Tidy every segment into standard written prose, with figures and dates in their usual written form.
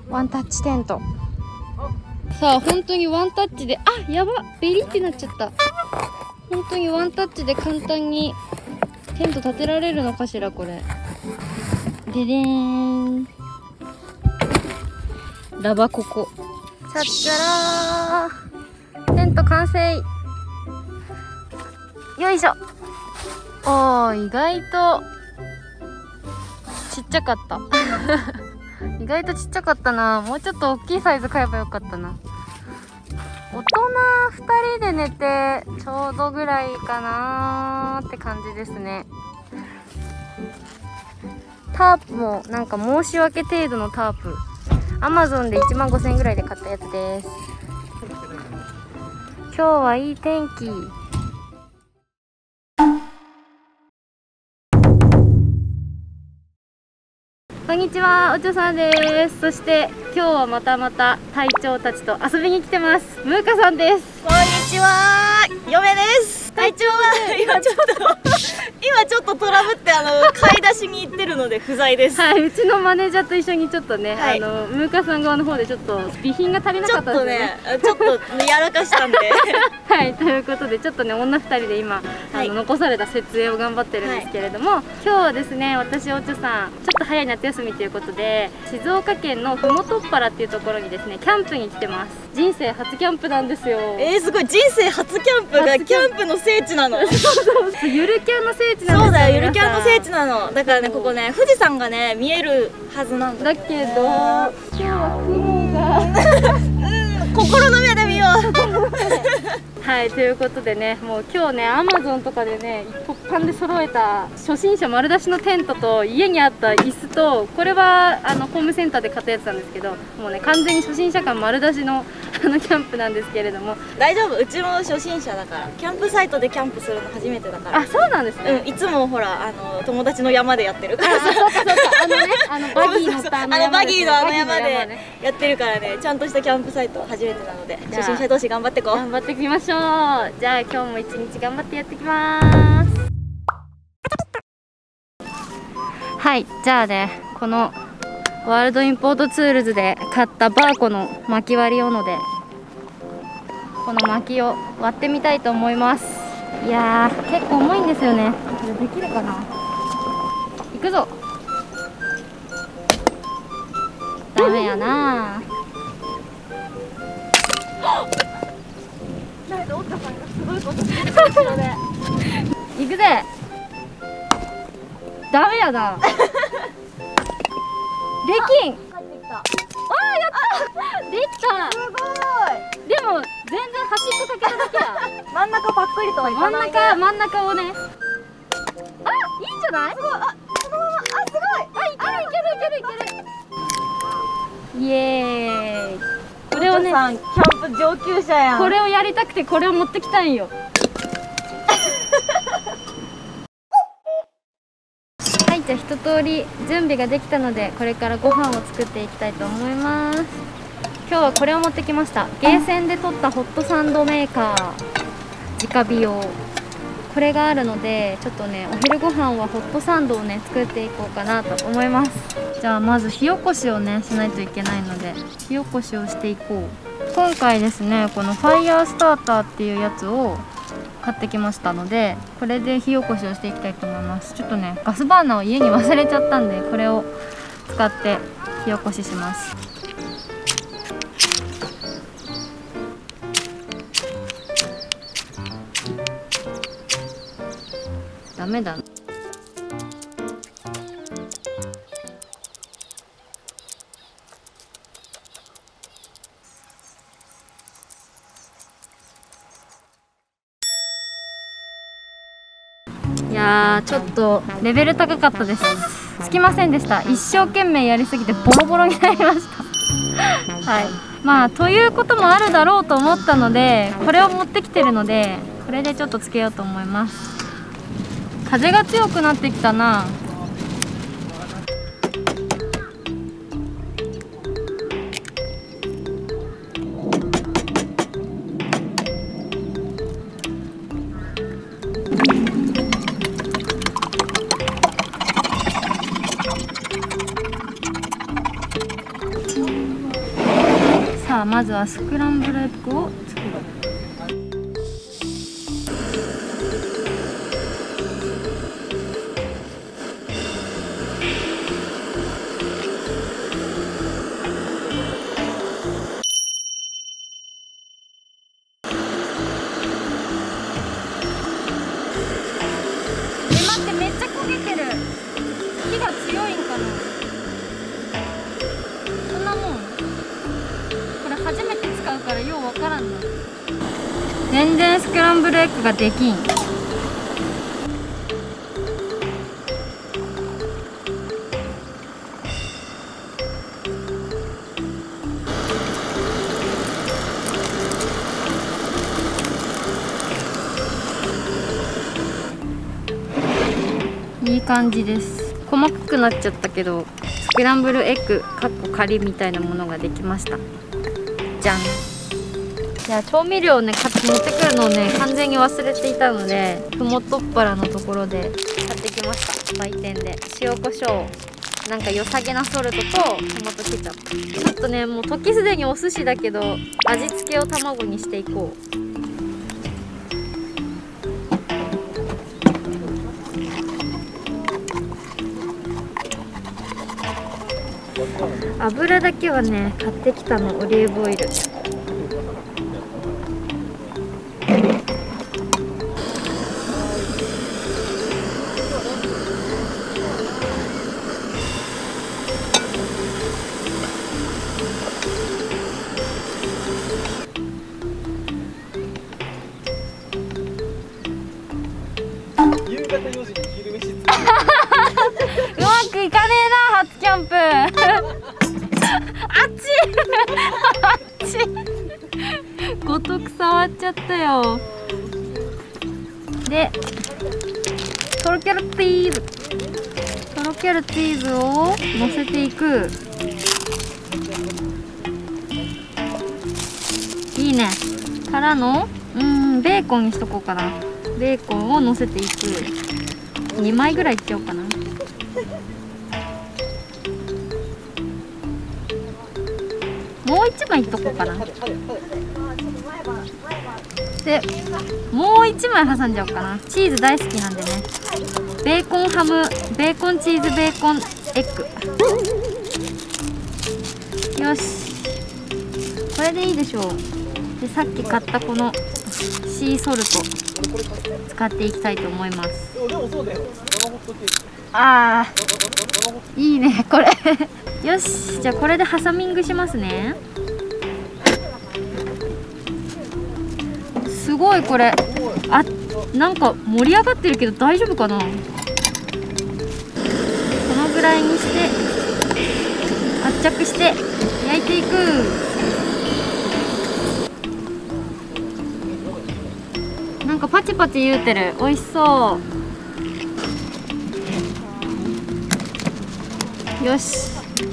ワンタッチテント。さあ本当にワンタッチで、あ、やば、ベリってなっちゃった。本当にワンタッチで簡単にテント立てられるのかしらこれ。ででーん、ラバココ。さっちゃらー、テント完成。よいしょ。おー、意外とちっちゃかった意外とちっちゃかったな。もうちょっと大きいサイズ買えばよかったな。大人2人で寝てちょうどぐらいかなーって感じですね。タープもなんか申し訳程度のタープ、Amazon で15,000円ぐらいで買ったやつです。今日はいい天気。こんにちは、おちょさんです。そして今日はまた隊長たちと遊びに来てます。ムーカさんです。 こんにちは、嫁です。隊長は今ちょっとトラブって買い出しに行ってるので不在です。 はい、うちのマネージャーと一緒にちょっとね、 はい、 ムーカさん側の方でちょっと備品が足りなかったんですね。 ちょっとやらかしたんではい、ということでちょっとね、女2人で今、 はい、 残された設営を頑張ってるんですけれども、はい、今日はですね、私おちょさんちょっと早い夏休みということで静岡県のふもとっぱらっていうところにですね、キャンプに来てます。人生初キャンプなんですよ。 すごい、人生初キャンプがキャンプの聖地なのそうゆるキャンの聖地なんですよ。 そうだよ、ゆるキャンの聖地なの。だからね、ここね、富士山がね見えるはずなんだ。 だけど今日は雲が心の目で見ようはい、ということでね、もう今日ね、Amazon とかでね、一般で揃えた初心者丸出しのテントと家にあった椅子と、これはホームセンターで買ったやつなんですけど、もうね、完全に初心者感丸出しのキャンプなんですけれども。 大丈夫、うちも初心者だから。キャンプサイトでキャンプするの初めてだから。 あ、そうなんですね。 いつもほら友達の山でやってるから。 そうかそうか、バギー乗ったバギーの山でやってるからね、ちゃんとしたキャンプサイト初めてなので、初心者同士頑張ってこう。 頑張っていきましょう。じゃあ今日も一日頑張ってやってきます。はい、じゃあね、このワールドインポートツールズで買ったバーコの薪割り斧でこの薪を割ってみたいと思います。いやー、結構重いんですよね。これできるかな。いくぞ。ダメやなー。 おったさんがすごいことしてる後ろで行くぜ。ダメやな。できん。 帰ってきた。 あー、やった。できた。 すごい。 でも全然端っこかけただけや。 真ん中パックリとはいかないね。 真ん中をね。あ、いいんじゃない。 すごい。あ、そのまま。あ、すごい。 あ、いける。イエーイ。これをね、 キャンプ上級者やん。 これをやりたくてこれを持ってきたんよ。はい、じゃあ一通り準備ができたので、これからご飯を作っていきたいと思います。今日はこれを持ってきました。ゲーセンで取ったホットサンドメーカー直火用。これがあるので、ちょっとね、お昼ご飯はホットサンドをね作っていこうかなと思います。じゃあまず火起こしをねしないといけないので、火起こしをしていこう。今回ですね、このファイヤースターターっていうやつを買ってきましたので、これで火起こしをしていきたいと思います。ちょっとね、ガスバーナーを家に忘れちゃったんで、これを使って火起こしします。ダメだ。いやー、ちょっとレベル高かったです。つきませんでした。一生懸命やりすぎてボロボロになりましたはい、まあということもあるだろうと思ったので、これを持ってきてるので、これでちょっとつけようと思います。風が強くなってきたな。 ゃあまずはスクランブルエッグを作る。待って、めっちゃ焦げてる。火が強いんかな。そんなもん。これ初めて使うからようわからんな。全然スクランブルエッグができん。いい感じです。細かくなっちゃったけど、スクランブルエッグかっこ仮みたいなものができました。じゃん。いや、調味料をね持ってくるのをね完全に忘れていたので、ふもとっぱらのところで買ってきました。売店で塩コショウ、なんか良さげなソルトとトマトケチャップ。ちょっとねもう時すでにお寿司だけど味付けを卵にしていこう。油だけはね買ってきたの、オリーブオイル。 夕方4時に昼飯作る。 うまくいかねえな、初キャンプ。あっちごとく触っちゃったよ。でとろけるチーズ、とろけるチーズをのせていく。いいね。からのベーコンにしとこうかな。ベーコンをのせていく。2枚ぐらいいっちゃおうかな。もう1枚いっとこうかな。でもう1枚挟んじゃおうかな。チーズ大好きなんでね。ベーコンハム、ベーコンチーズベーコンエッグ。よし、これでいいでしょう。でさっき買ったこのシーソルト使っていきたいと思います。あーいいねこれよし、じゃあこれでハサミングしますね。すごいこれ、あ、なんか盛り上がってるけど大丈夫かな。このぐらいにして圧着して焼いていく。なんかパチパチ言うてる。美味しそう。よし、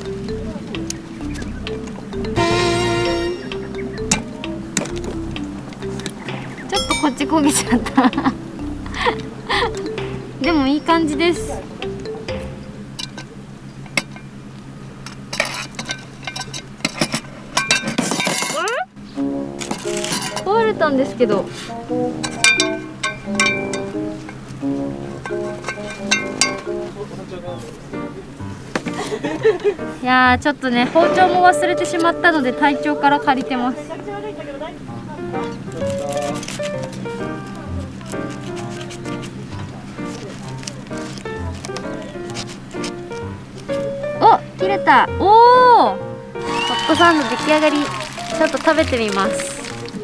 ちょっとこっち焦げちゃったでもいい感じです。壊れたんですけど。いやー、ちょっとね包丁も忘れてしまったので隊長から借りてます。お、切れた。おお、ホットサンド出来上がり。ちょっと食べてみます。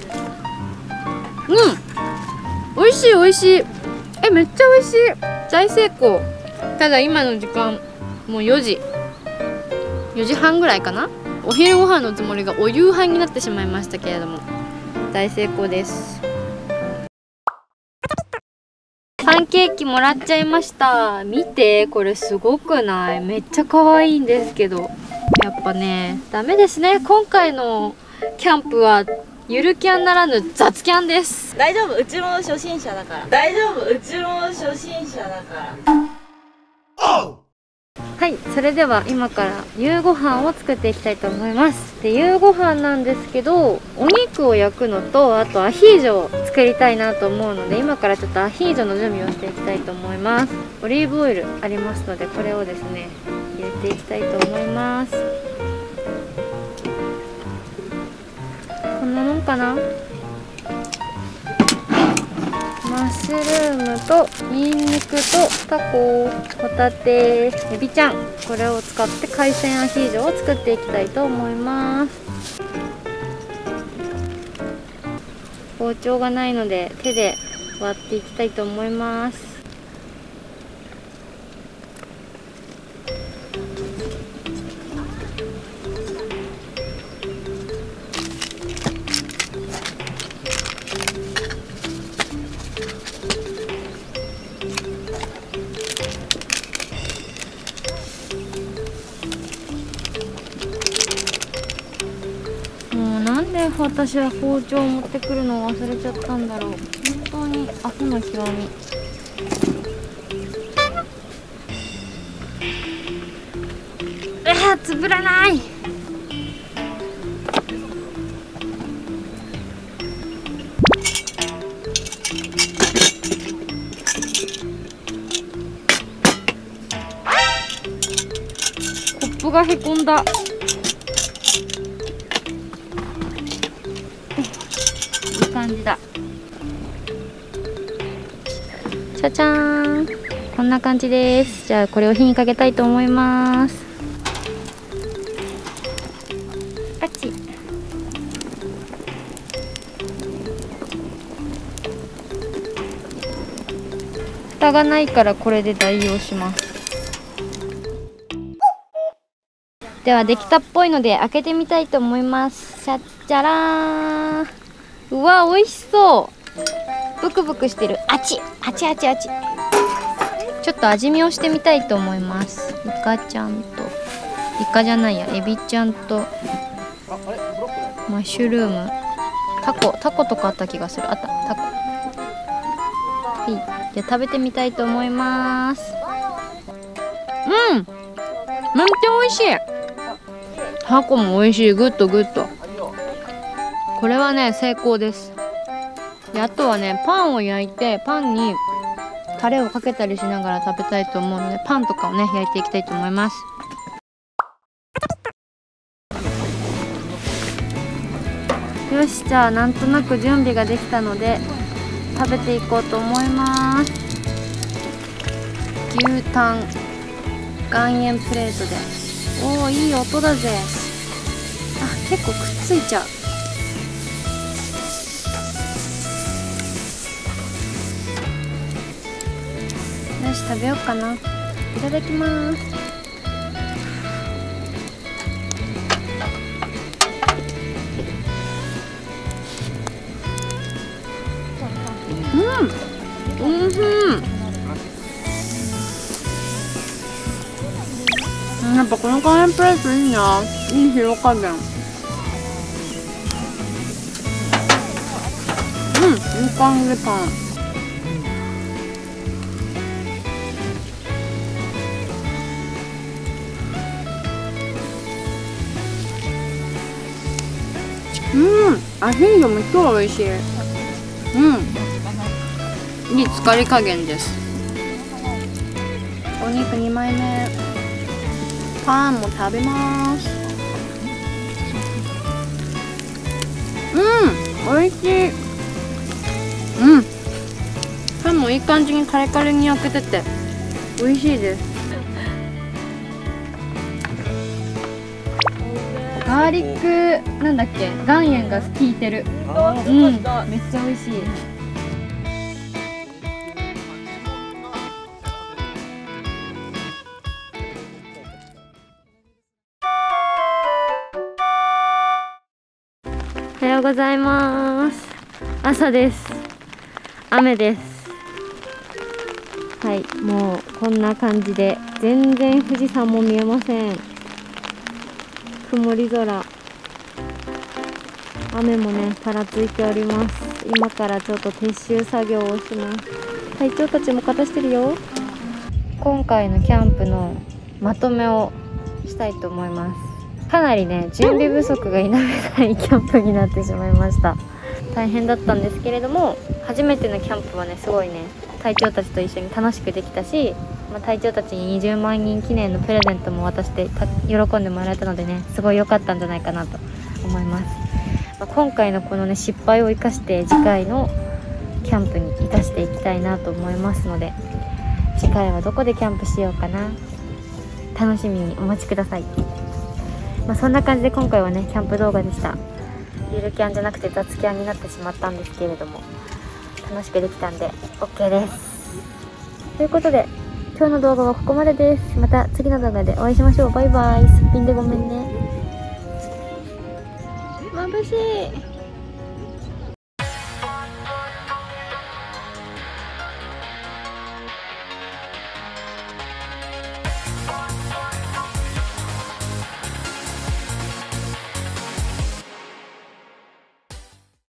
美味しい美味しい。めっちゃ美味しい。大成功。ただ今の時間もう4時半ぐらいかな。お昼ご飯のつもりがお夕飯になってしまいましたけれども、大成功です。パンケーキもらっちゃいました。見て、これすごくない？めっちゃ可愛いんですけど、やっぱねダメですね。今回のキャンプはゆるキャンならぬ雑キャンです。 大丈夫、うちも初心者だから。大丈夫、うちも初心者だから。 ははい、それでは今から夕ご飯を作っていきたいと思います。で、夕ご飯なんですけど、お肉を焼くのと、あとアヒージョを作りたいなと思うので、今からちょっとアヒージョの準備をしていきたいと思います。オリーブオイルありますので、これをですね入れていきたいと思います。こんなもんかな。マッシュルームとニンニクとタコ、ホタテ、エビちゃん、これを使って海鮮アヒージョを作っていきたいと思います。包丁がないので手で割っていきたいと思います。なんで私は包丁を持ってくるのを忘れちゃったんだろう。本当にアホの極み。潰らない。コップがへこんだ。感じだ。じゃじゃーん、こんな感じです。じゃあこれを火にかけたいと思います。あっち。蓋がないからこれで代用します。ではできたっぽいので開けてみたいと思います。じゃっじゃらーん。うわ、美味しそう。ブクブクしてる。あちあちあちあち。ちょっと味見をしてみたいと思います。イカちゃんと、イカじゃないや、エビちゃんとマッシュルーム、タコとかあった気がする。あった、タコ。はい、じゃあ食べてみたいと思います。めっちゃ美味しい。タコも美味しい。グッドグッド。これはね、成功です。で、あとはね、パンを焼いて、パンにタレをかけたりしながら食べたいと思うので、パンとかをね焼いていきたいと思います。よし、じゃあなんとなく準備ができたので食べていこうと思います。牛タン岩塩プレートで。おお、いい音だぜ。あ、結構くっついちゃう。よし、食べようかな。いただきます。おいしい。やっぱこの岩塩プレートいいな。いい塩加減。いい感じパン。アヒージョも超美味しい。いい疲れ加減です。お肉2枚目。パンも食べます。美味しい。パンもいい感じにカリカリに焼けてて美味しいです。ガーリックなんだっけ、岩塩が効いてる。めっちゃ美味しい。おはようございます。朝です。雨です。はい、もうこんな感じで全然富士山も見えません。曇り空、雨もねぱらついております。今からちょっと撤収作業をします。隊長たちも片してるよ。今回のキャンプのまとめをしたいと思います。かなりね準備不足が否めないキャンプになってしまいました。大変だったんですけれども、初めてのキャンプはねすごいね隊長たちと一緒に楽しくできたし、隊長たちに20万人記念のプレゼントも渡して喜んでもらえたのでね、すごい良かったんじゃないかなと思います。今回のこのね失敗を生かして次回のキャンプに生かしていきたいなと思いますので、次回はどこでキャンプしようかな、楽しみにお待ちください。そんな感じで今回はねキャンプ動画でした。ゆるキャンじゃなくて雑キャンになってしまったんですけれども、楽しくできたんで OK です。ということで今日の動画はここまでです。また次の動画でお会いしましょう。バイバイ。すっぴんでごめんね。眩しい。